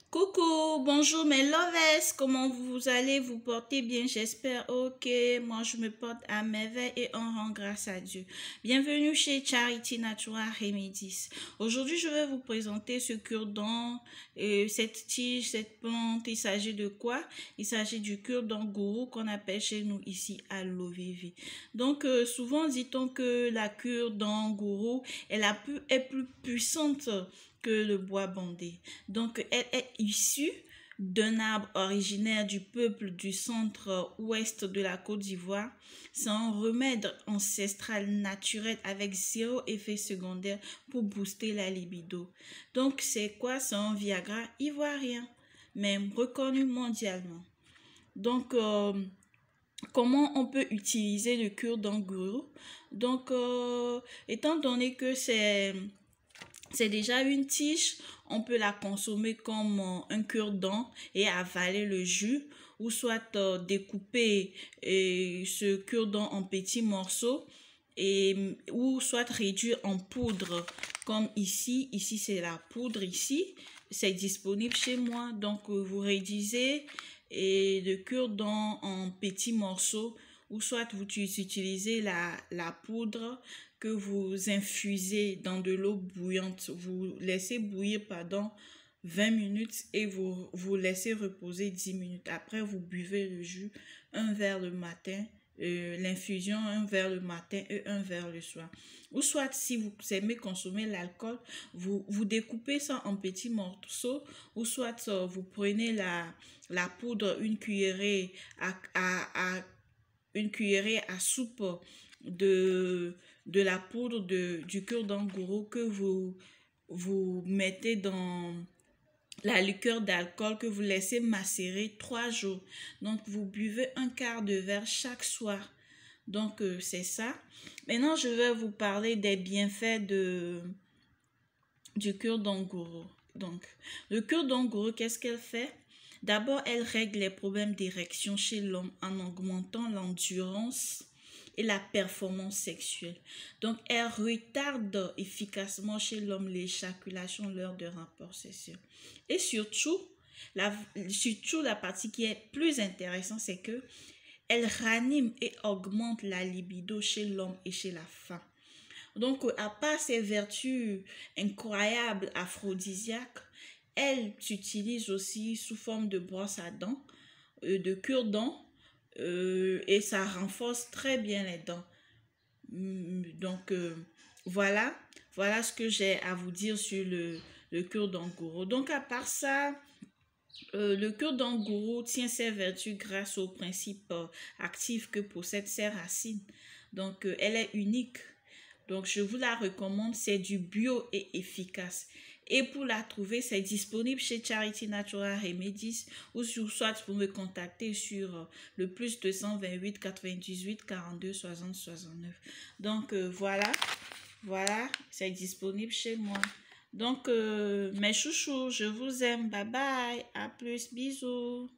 Coucou, bonjour mes lovers, comment vous allez, vous portez bien, j'espère. Ok, moi je me porte à merveille et on rend grâce à Dieu. Bienvenue chez Charity Natural Remedies. Aujourd'hui je vais vous présenter ce cure-dent, cette tige, cette plante. Il s'agit de quoi? Il s'agit du cure-dent gourou qu'on appelle chez nous ici à l'OVV. Donc souvent dit-on que la cure-dent gourou est plus puissante que le bois bandé. Donc, elle est issue d'un arbre originaire du peuple du centre-ouest de la Côte d'Ivoire. C'est un remède ancestral naturel avec zéro effet secondaire pour booster la libido. Donc, c'est quoi? C'est un Viagra ivoirien, même reconnu mondialement. Donc, comment on peut utiliser le cure-dent gourou? Donc, étant donné que c'est déjà une tige, on peut la consommer comme un cure-dent et avaler le jus, ou soit découper ce cure-dent en petits morceaux, ou soit réduire en poudre comme ici. Ici c'est la poudre, ici c'est disponible chez moi. Donc vous réduisez le cure-dent en petits morceaux, ou soit vous utilisez la poudre que vous infusez dans de l'eau bouillante. Vous laissez bouillir pendant 20 minutes et vous laissez reposer 10 minutes. Après, vous buvez le jus, un verre le matin, l'infusion, un verre le matin et un verre le soir. Ou soit, si vous aimez consommer l'alcool, vous découpez ça en petits morceaux, ou soit vous prenez la poudre, une cuillerée à soupe de la poudre du cure-dent gourou que vous mettez dans la liqueur d'alcool que vous laissez macérer 3 jours. Donc, vous buvez un quart de verre chaque soir. Donc, c'est ça. Maintenant, je vais vous parler des bienfaits du cure-dent gourou. Donc, le cure-dent gourou, qu'est-ce qu'elle fait? D'abord, elle règle les problèmes d'érection chez l'homme en augmentant l'endurance et la performance sexuelle. Donc, elle retarde efficacement chez l'homme l'éjaculation lors de rapports sexuels. Et surtout, la partie qui est plus intéressante, c'est que elle ranime et augmente la libido chez l'homme et chez la femme. Donc, à part ses vertus incroyables aphrodisiaques, elle s'utilise aussi sous forme de brosse à dents, de cure-dent, et ça renforce très bien les dents. Donc, voilà ce que j'ai à vous dire sur le cure-dent gourou. Donc, à part ça, le cure-dent gourou tient ses vertus grâce au principe actif que possèdent ses racines. Donc, elle est unique. Donc, je vous la recommande. C'est du bio et efficace. Et pour la trouver, c'est disponible chez Charity Natural Remedies, ou soit vous me contacter sur le plus 228 98 42 60 69. Donc, voilà, c'est disponible chez moi. Donc, mes chouchous, je vous aime. Bye bye. À plus. Bisous.